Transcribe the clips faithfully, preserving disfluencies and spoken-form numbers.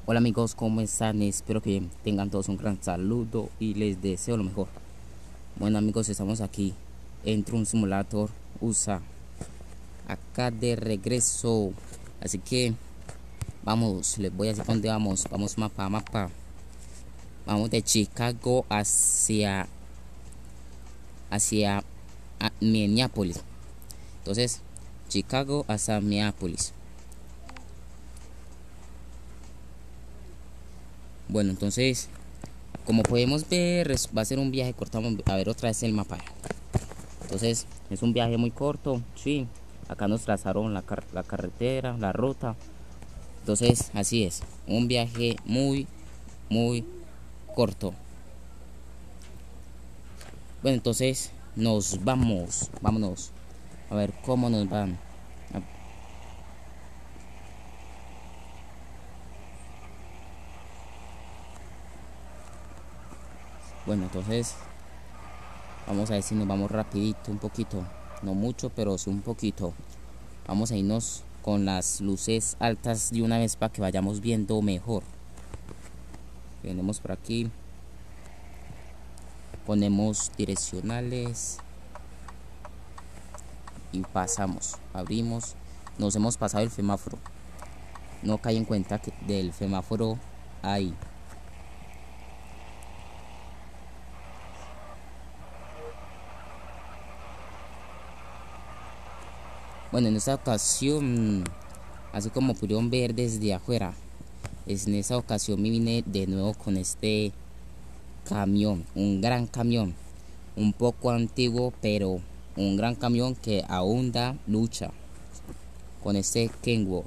Hola amigos, ¿cómo están? Espero que tengan todos un gran saludo y les deseo lo mejor. Bueno amigos, estamos aquí en Truck Simulator U S A, acá de regreso. Así que vamos, les voy a decir para dónde vamos. Vamos mapa a mapa. Vamos de Chicago hacia hacia a Minneapolis. Entonces, Chicago hasta Minneapolis. Bueno, entonces, como podemos ver, va a ser un viaje corto. Vamos a ver otra vez el mapa. Entonces, es un viaje muy corto, sí. Acá nos trazaron la, car la carretera, la ruta. Entonces, así es. Un viaje muy, muy corto. Bueno, entonces, nos vamos. Vámonos. A ver cómo nos van. Bueno, entonces, vamos a ver si nos vamos rapidito, un poquito. No mucho, pero sí un poquito. Vamos a irnos con las luces altas de una vez para que vayamos viendo mejor. Venimos por aquí. Ponemos direccionales y pasamos, abrimos. Nos hemos pasado el semáforo. No cae en cuenta que del semáforo ahí. Bueno, en esta ocasión, así como pudieron ver desde afuera, es en esta ocasión me vine de nuevo con este camión, un gran camión, un poco antiguo, pero un gran camión que aún da lucha, con este Kenworth.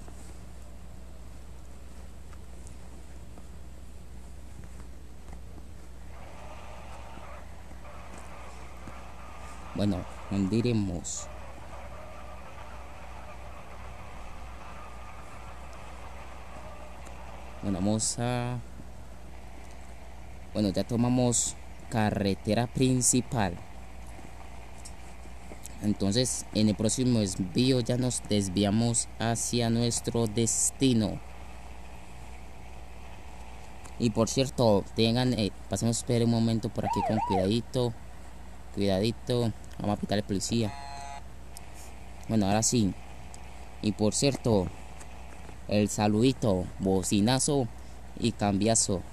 Bueno, ¿dónde iremos? Bueno, vamos a... Bueno, ya tomamos carretera principal. Entonces, en el próximo desvío ya nos desviamos hacia nuestro destino. Y por cierto, tengan, eh, pasemos, esperen un momento por aquí con cuidadito. Cuidadito, vamos a pitar al policía. Bueno, ahora sí. Y por cierto, el saludito, bocinazo y cambiazo.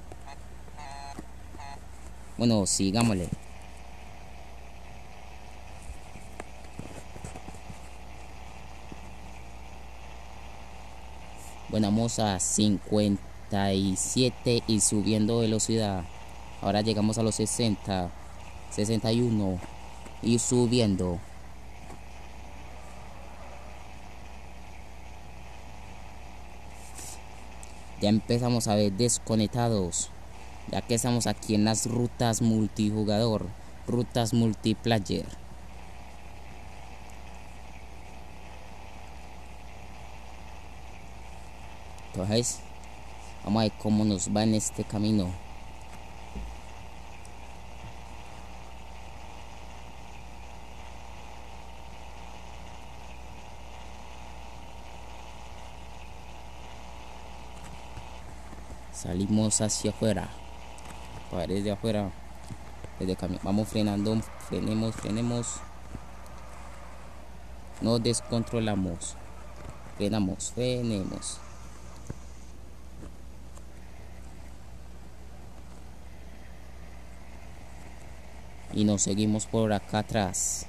Bueno, sigámosle. Bueno, vamos a cincuenta y siete y subiendo velocidad. Ahora llegamos a los sesenta, sesenta y uno y subiendo. Ya empezamos a ver desconectados, ya que estamos aquí en las rutas multijugador, rutas multiplayer. Entonces, vamos a ver cómo nos va en este camino. Salimos hacia afuera, paredes de afuera, desde camión. Vamos frenando, frenemos, frenemos. Nos descontrolamos. Frenamos, frenemos. Y nos seguimos por acá atrás.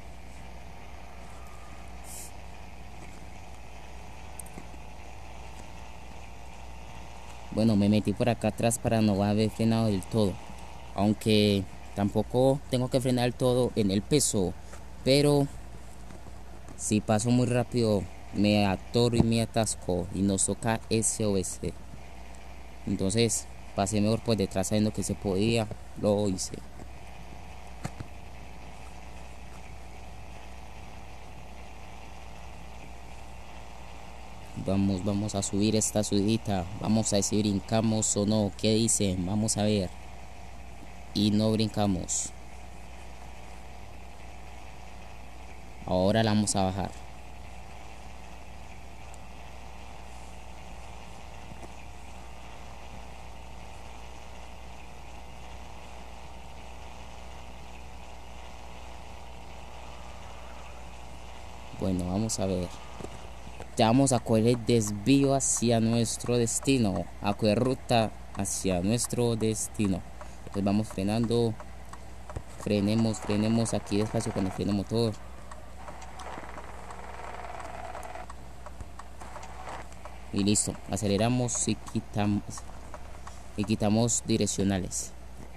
Bueno, me metí por acá atrás para no haber frenado del todo. Aunque tampoco tengo que frenar del todo en el peso. Pero si paso muy rápido me atoro y me atasco y nos toca S O S. Entonces pasé mejor por detrás sabiendo que se podía. Lo hice. Vamos, vamos a subir esta subidita. Vamos a ver si brincamos o no. ¿Qué dicen? Vamos a ver. Y no brincamos. Ahora la vamos a bajar. vamos a ver. Ya vamos a coger el desvío hacia nuestro destino, a coger ruta hacia nuestro destino. Pues vamos frenando, frenemos, frenemos aquí despacio con el freno motor. Y listo, aceleramos y quitamos y quitamos direccionales.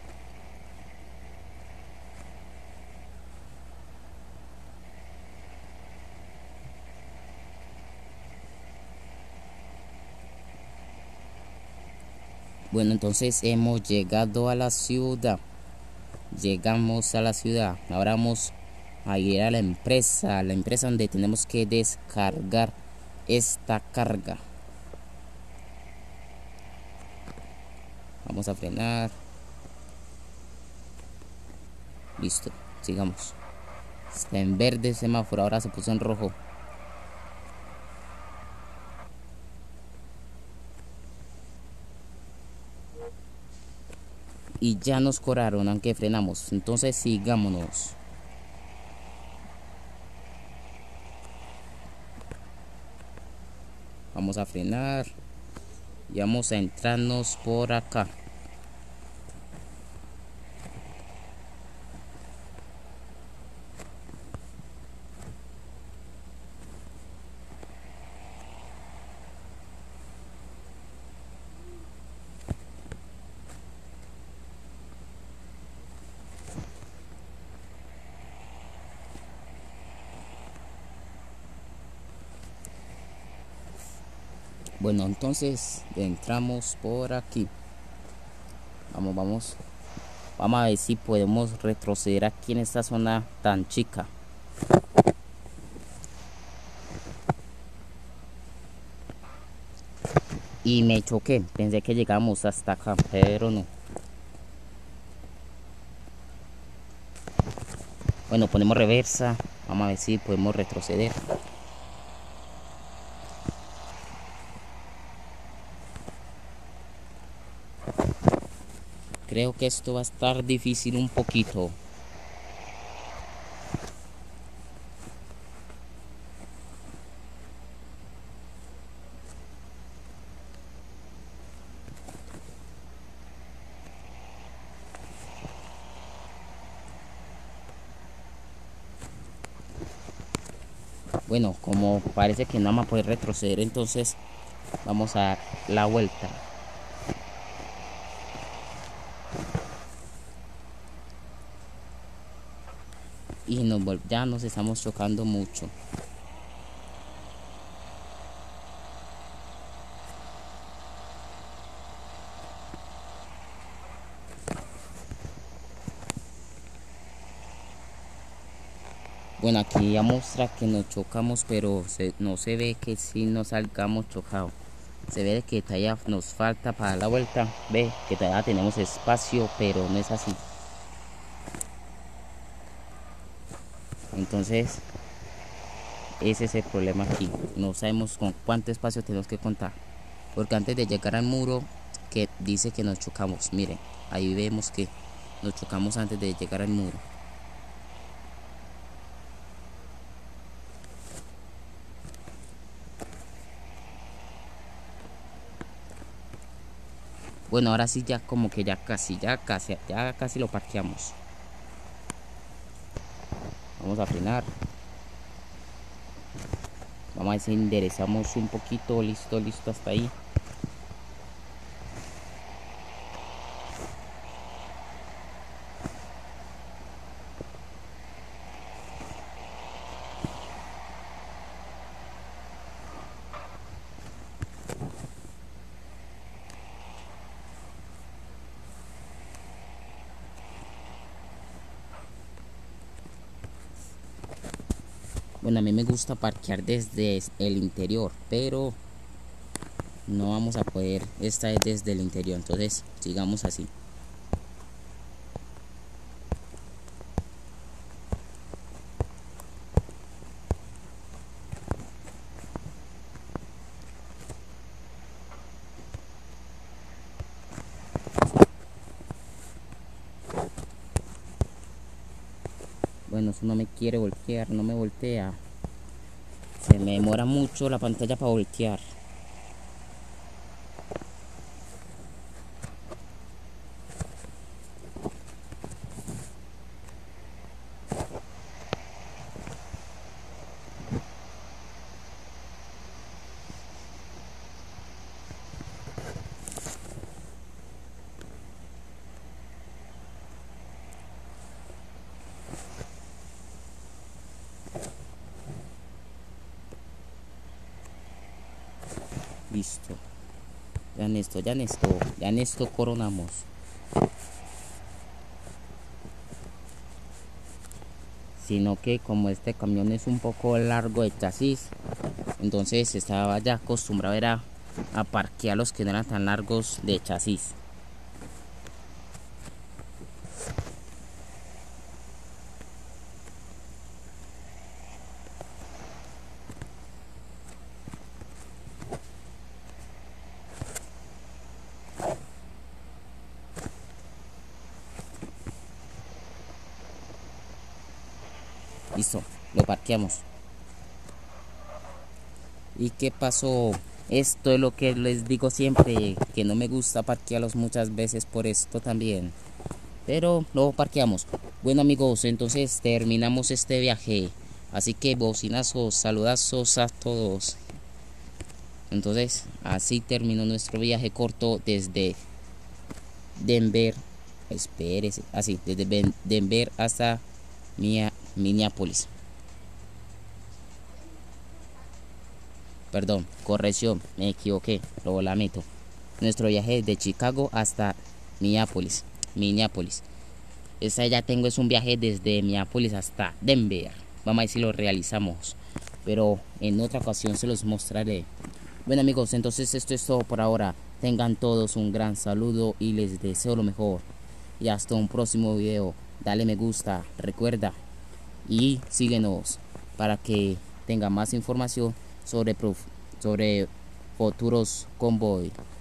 Bueno, entonces hemos llegado a la ciudad. Llegamos a la ciudad. Ahora vamos a ir a la empresa, a la empresa donde tenemos que descargar esta carga. Vamos a frenar. Listo, sigamos. Está en verde el semáforo, ahora se puso en rojo. Y ya nos cobraron, aunque frenamos. Entonces sigámonos. Vamos a frenar y vamos a entrarnos por acá. Bueno, entonces entramos por aquí. Vamos, vamos. Vamos a ver si podemos retroceder aquí en esta zona tan chica. Y me choqué. Pensé que llegamos hasta acá, pero no. Bueno, ponemos reversa. Vamos a ver si podemos retroceder. Creo que esto va a estar difícil un poquito. Bueno, como parece que no vamos a poder retroceder, entonces vamos a dar la vuelta. Y nos, ya nos estamos chocando mucho. Bueno, aquí ya muestra que nos chocamos, pero se, no se ve que si nos salgamos chocados. Se ve que todavía nos falta para la vuelta. Ve que todavía tenemos espacio, pero no es así. Entonces, ese es el problema aquí. No sabemos con cuánto espacio tenemos que contar. Porque antes de llegar al muro que dice que nos chocamos, miren, ahí vemos que nos chocamos antes de llegar al muro. Bueno, ahora sí ya como que ya casi, ya casi, ya casi lo parqueamos. Vamos a frenar. Vamos a ver si enderezamos un poquito. Listo, listo hasta ahí. Bueno, a mí me gusta parquear desde el interior, pero no vamos a poder. Esta es desde el interior, entonces sigamos así. Bueno, eso no me quiere voltear, no me voltea. Se me demora mucho la pantalla para voltear. Listo. Ya en esto, ya en esto, ya en esto coronamos. Sino que como este camión es un poco largo de chasis, entonces estaba ya acostumbrado era a parquear los que no eran tan largos de chasis. Listo, lo parqueamos. ¿Y qué pasó? Esto es lo que les digo siempre, que no me gusta parquearlos muchas veces por esto también. Pero lo parqueamos. Bueno amigos, entonces terminamos este viaje. Así que bocinazos, saludazos a todos. Entonces así terminó nuestro viaje corto desde Denver. Espérese, así, desde Denver hasta Minneapolis. Perdón, corrección, me equivoqué, lo lamento. Nuestro viaje de Chicago hasta Minneapolis. Minneapolis. Esta ya tengo es un viaje desde Minneapolis hasta Denver. Vamos a ver si lo realizamos. Pero en otra ocasión se los mostraré. Bueno amigos, entonces esto es todo por ahora. Tengan todos un gran saludo y les deseo lo mejor. Y hasta un próximo video. Dale me gusta, recuerda. Y síguenos para que tenga más información sobre, sobre futuros convoy.